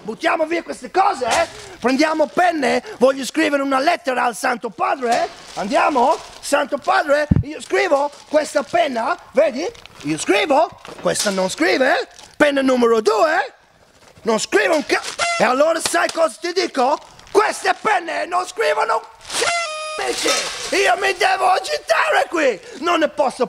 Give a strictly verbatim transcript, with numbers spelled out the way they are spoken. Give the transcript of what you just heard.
buttiamo via queste cose, eh? Prendiamo penne, voglio scrivere una lettera al Santo Padre, eh? Andiamo? Santo Padre, io scrivo questa penna, vedi? Io scrivo, questa non scrive, eh? Penna numero due, non scrivo un ca... E allora sai cosa ti dico? Queste penne non scrivono un c***o, amici! Io mi devo agitare qui! Non ne posso